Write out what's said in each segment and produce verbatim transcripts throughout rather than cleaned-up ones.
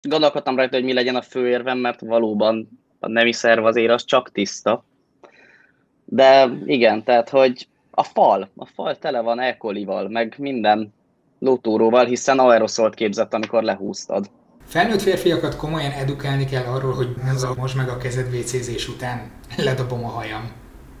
Gondolkodtam rajta, hogy mi legyen a főérvem, mert valóban a nemi szerv azért az csak tiszta. De igen, tehát, hogy a fal, a fal tele van E. colival, meg minden lótúróval, hiszen aeroszolt képzett, amikor lehúztad. Felnőtt férfiakat komolyan edukálni kell arról, hogy nem zavar most meg a kezed vécézés után. Ledobom a hajam.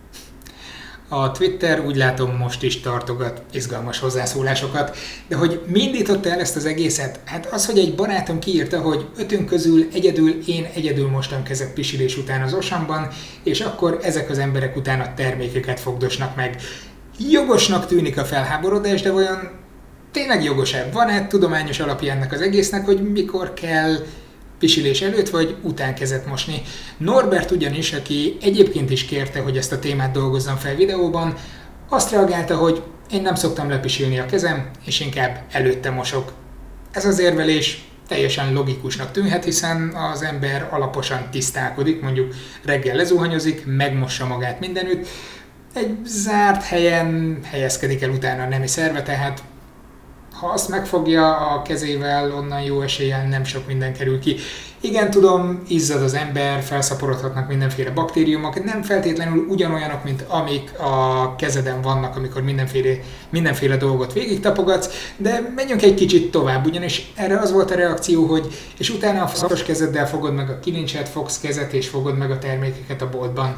A Twitter úgy látom most is tartogat izgalmas hozzászólásokat, de hogy mi indította el ezt az egészet? Hát az, hogy egy barátom kiírta, hogy ötünk közül egyedül én egyedül mostam kezet pisilés után az osamban, és akkor ezek az emberek után a termékeket fogdosnak meg. Jogosnak tűnik a felháborodás, de vajon tényleg jogos-e? Van-e tudományos alapja ennek az egésznek, hogy mikor kell pisilés előtt vagy után kezet mosni? Norbert ugyanis, aki egyébként is kérte, hogy ezt a témát dolgozzam fel videóban, azt reagálta, hogy én nem szoktam lepisilni a kezem, és inkább előtte mosok. Ez az érvelés teljesen logikusnak tűnhet, hiszen az ember alaposan tisztálkodik, mondjuk reggel lezuhanyozik, megmossa magát mindenütt, egy zárt helyen helyezkedik el utána a nemi szerve, tehát ha azt megfogja a kezével, onnan jó eséllyel nem sok minden kerül ki. Igen, tudom, izzad az ember, felszaporodhatnak mindenféle baktériumok, nem feltétlenül ugyanolyanok, mint amik a kezeden vannak, amikor mindenféle, mindenféle dolgot végig tapogatsz, de menjünk egy kicsit tovább, ugyanis erre az volt a reakció, hogy és utána a szaros kezeddel fogod meg a kilincset, fogsz kezet és fogod meg a termékeket a boltban.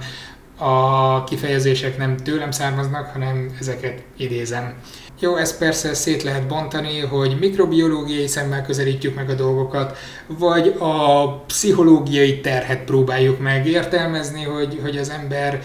A kifejezések nem tőlem származnak, hanem ezeket idézem. Jó, ezt persze szét lehet bontani, hogy mikrobiológiai szemmel közelítjük meg a dolgokat, vagy a pszichológiai terhet próbáljuk meg értelmezni, hogy, hogy az ember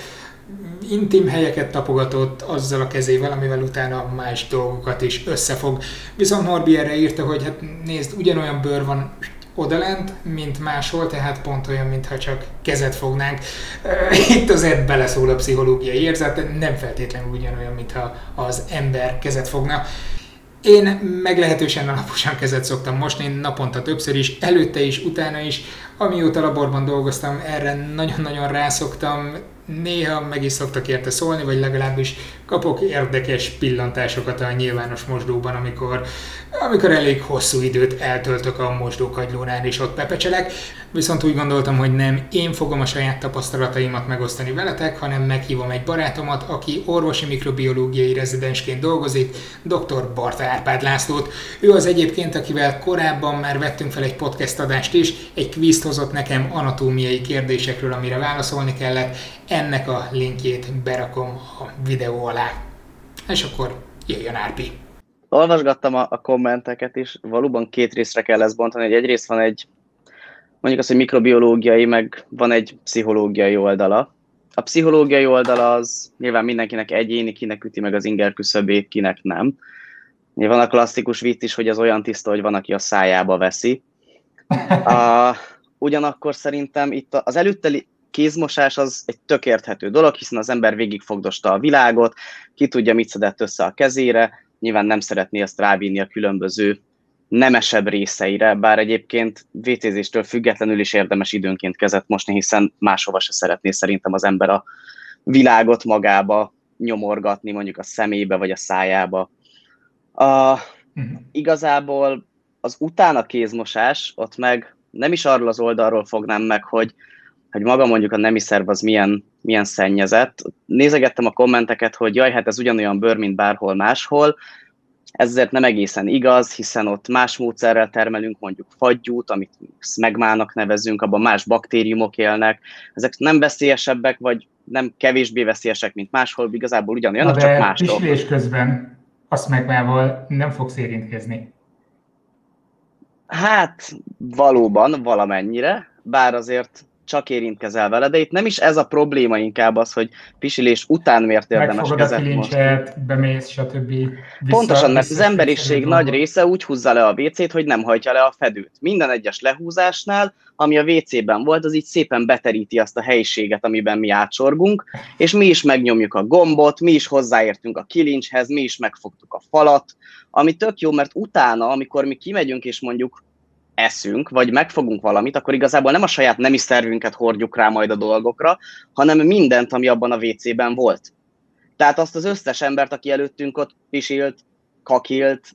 intim helyeket tapogatott azzal a kezével, amivel utána más dolgokat is összefog. Viszont Norbi erre írta, hogy hát nézd, ugyanolyan bőr van odalent, mint máshol, tehát pont olyan, mintha csak kezet fognánk. Itt azért beleszól a pszichológiai érzet, nem feltétlenül ugyanolyan, mintha az ember kezet fogna. Én meglehetősen alaposan kezet szoktam mosni, naponta többször is, előtte is, utána is. Amióta laborban dolgoztam, erre nagyon-nagyon rászoktam, néha meg is szoktak érte szólni, vagy legalábbis kapok érdekes pillantásokat a nyilvános mosdóban, amikor, amikor elég hosszú időt eltöltök a mosdókagylónál és ott pepecselek. Viszont úgy gondoltam, hogy nem én fogom a saját tapasztalataimat megosztani veletek, hanem meghívom egy barátomat, aki orvosi mikrobiológiai rezidensként dolgozik, dr. Barta Árpád Lászlót. Ő az egyébként, akivel korábban már vettünk fel egy podcast adást is, egy kvízt hozott nekem anatómiai kérdésekről, amire válaszolni kellett. Ennek a linkjét berakom a videó alá. És akkor jöjjön Árpi. Olvasgattam a, a kommenteket is, valóban két részre kell ezt bontani, hogy egyrészt van egy, mondjuk azt, hogy mikrobiológiai, meg van egy pszichológiai oldala. A pszichológiai oldala az nyilván mindenkinek egyéni, kinek üti meg az inger küszöbét, kinek nem. Van a klasszikus vicc is, hogy az olyan tiszta, hogy van, aki a szájába veszi. A, ugyanakkor szerintem itt az előtteli kézmosás az egy tök érthető dolog, hiszen az ember végigfogdosta a világot, ki tudja, mit szedett össze a kezére, nyilván nem szeretné azt rávinni a különböző nemesebb részeire, bár egyébként vécézéstől függetlenül is érdemes időnként kezet mosni, hiszen máshova se szeretné szerintem az ember a világot magába nyomorgatni, mondjuk a szemébe vagy a szájába. A, igazából az utána kézmosás, ott meg nem is arról az oldalról fognám meg, hogy, hogy maga mondjuk a nemi szerv az milyen, milyen szennyezett. Nézegettem a kommenteket, hogy jaj, hát ez ugyanolyan bőr, mint bárhol máshol. Ezért nem egészen igaz, hiszen ott más módszerrel termelünk mondjuk fagyút, amit smegmának nevezünk, abban más baktériumok élnek. Ezek nem veszélyesebbek, vagy nem kevésbé veszélyesek, mint máshol, igazából ugyanolyanok, csak más dolgok. Pisilés közben a smegmával nem fogsz érintkezni. Hát valóban valamennyire, bár azért csak érintkezel vele, de itt nem is ez a probléma, inkább az, hogy pisilés után miért érdemes kezet mosni. Megfogod a kilincset, bemész, stb. Vissza, Pontosan, mert vissza, az emberiség nagy dolgot. Része úgy húzza le a vécét, hogy nem hajtja le a fedőt. Minden egyes lehúzásnál, ami a vécében volt, az így szépen beteríti azt a helyiséget, amiben mi átsorgunk, és mi is megnyomjuk a gombot, mi is hozzáértünk a kilincshez, mi is megfogtuk a falat, ami tök jó, mert utána, amikor mi kimegyünk és mondjuk eszünk, vagy megfogunk valamit, akkor igazából nem a saját nemi szervünket hordjuk rá majd a dolgokra, hanem mindent, ami abban a vécében volt. Tehát azt az összes embert, aki előttünk ott pisilt, kakilt,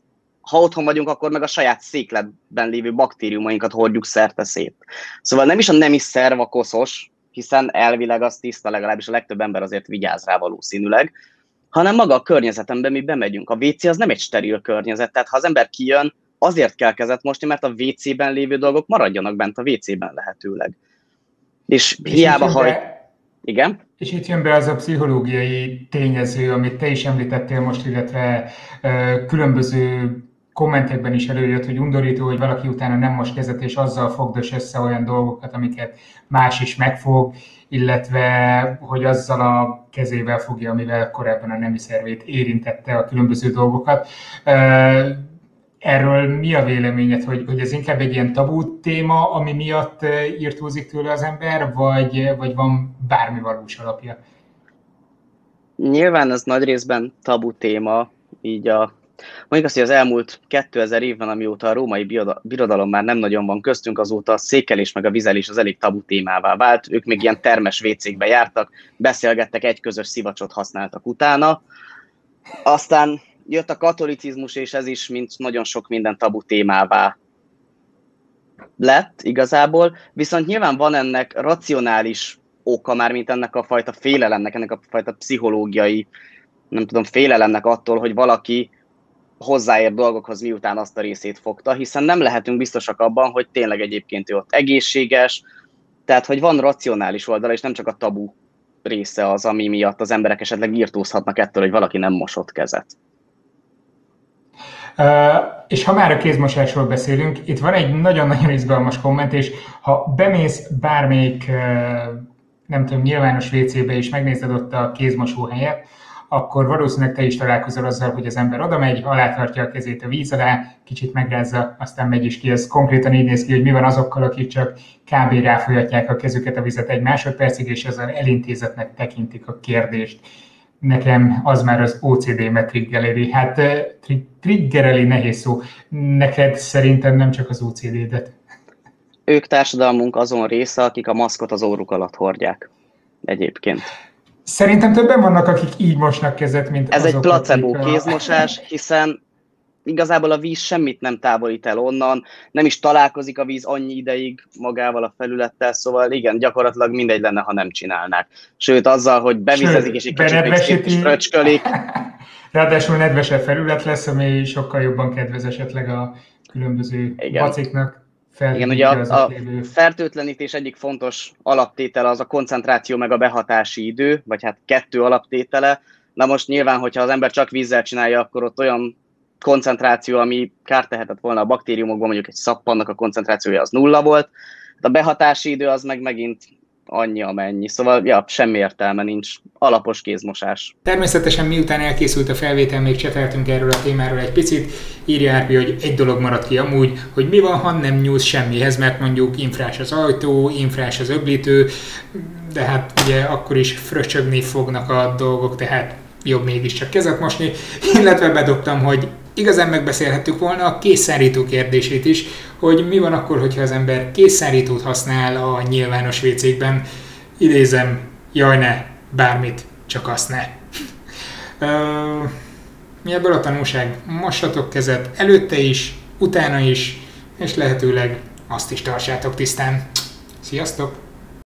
ha otthon vagyunk, akkor meg a saját székletben lévő baktériumainkat hordjuk szerte szét. Szóval nem is a nemi szerv a koszos, hiszen elvileg az tiszta, legalábbis a legtöbb ember azért vigyáz rá valószínűleg, hanem maga a környezetemben mi bemegyünk. A vé cé az nem egy steril környezet, tehát ha az ember kijön, azért kell kezet mosni, mert a vé cében lévő dolgok maradjanak bent a vé cében lehetőleg. És, és hiába haj... Igen? És itt jön be az a pszichológiai tényező, amit te is említettél most, illetve uh, különböző kommentekben is előjött, hogy undorító, hogy valaki utána nem most kezet, és azzal fogdos össze olyan dolgokat, amiket más is megfog, illetve hogy azzal a kezével fogja, amivel korábban a nemi szervét érintette a különböző dolgokat. Uh, Erről mi a véleményed, hogy, hogy ez inkább egy ilyen tabú téma, ami miatt írtózik tőle az ember, vagy, vagy van bármi valós alapja? Nyilván ez nagy részben tabu téma, így a, mondjuk azt, hogy az elmúlt kétezer évben, amióta a római birodalom már nem nagyon van köztünk, azóta a székelés meg a vizelés az elég tabu témává vált. Ők még ilyen termes vécékbe jártak, beszélgettek, egy közös szivacsot használtak utána. Aztán jött a katolicizmus, és ez is, mint nagyon sok minden tabu témává lett igazából, viszont nyilván van ennek racionális oka már, mint ennek a fajta félelemnek, ennek a fajta pszichológiai, nem tudom, félelemnek attól, hogy valaki hozzáér dolgokhoz, miután azt a részét fogta, hiszen nem lehetünk biztosak abban, hogy tényleg egyébként ő ott egészséges, tehát hogy van racionális oldala, és nem csak a tabu része az, ami miatt az emberek esetleg írtózhatnak ettől, hogy valaki nem mosott kezet. Uh, és ha már a kézmosásról beszélünk, itt van egy nagyon-nagyon izgalmas komment, és ha bemész bármelyik, uh, nem tudom, nyilvános vécébe és megnézed ott a kézmosó helyet, akkor valószínűleg te is találkozol azzal, hogy az ember oda megy, alátartja a kezét a víz alá, kicsit megrázza, aztán megy is ki. Ez konkrétan így néz ki, hogy mi van azokkal, akik csak kb. Ráfolyatják a kezüket a vizet egy másodpercig, és ezzel elintézetnek tekintik a kérdést. Nekem az már az o cé dé-met triggereli. Hát triggereli nehéz szó. Neked szerintem nem csak az o cé dé-det. Ők társadalmunk azon része, akik a maszkot az óruk alatt hordják. Egyébként. Szerintem többen vannak, akik így mosnak kezet, mint Ez azok, egy placebo akik a... kézmosás, hiszen igazából a víz semmit nem távolít el onnan, nem is találkozik a víz annyi ideig magával a felülettel, szóval igen, gyakorlatilag mindegy lenne, ha nem csinálnák. Sőt, azzal, hogy bevizezik és egy kicsit még fröcskölik. Ráadásul nedvesebb felület lesz, ami sokkal jobban kedvez esetleg a különböző igen. baciknak. Igen, ugye a, a fertőtlenítés egyik fontos alaptétele az a koncentráció meg a behatási idő, vagy hát kettő alaptétele. Na most nyilván, hogyha az ember csak vízzel csinálja, akkor ott olyan koncentráció, ami kárt tehetett volna a baktériumokban, mondjuk egy szappannak a koncentrációja az nulla volt, a behatási idő az meg megint annyi, amennyi. Szóval, ja, semmi értelme nincs. Alapos kézmosás. Természetesen miután elkészült a felvétel, még cseteltünk erről a témáról egy picit. Írja Árpi, hogy egy dolog maradt ki amúgy, hogy mi van, ha nem nyúlsz semmihez, mert mondjuk infrás az ajtó, infrás az öblítő, de hát ugye akkor is fröcsögni fognak a dolgok, tehát jobb mégiscsak kezet mosni. Illetve bedobtam, hogy igazán megbeszélhettük volna a készszárító kérdését is, hogy mi van akkor, hogyha az ember készszárítót használ a nyilvános vécékben. Idézem, jaj ne, bármit, csak azt ne. uh, mi ebből a tanulság? Mossatok kezet előtte is, utána is, és lehetőleg azt is tartsátok tisztán. Sziasztok!